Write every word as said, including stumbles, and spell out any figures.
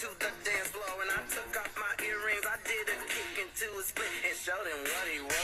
to the dance floor and I took off my earrings. I did a kick into a split and showed him what he was.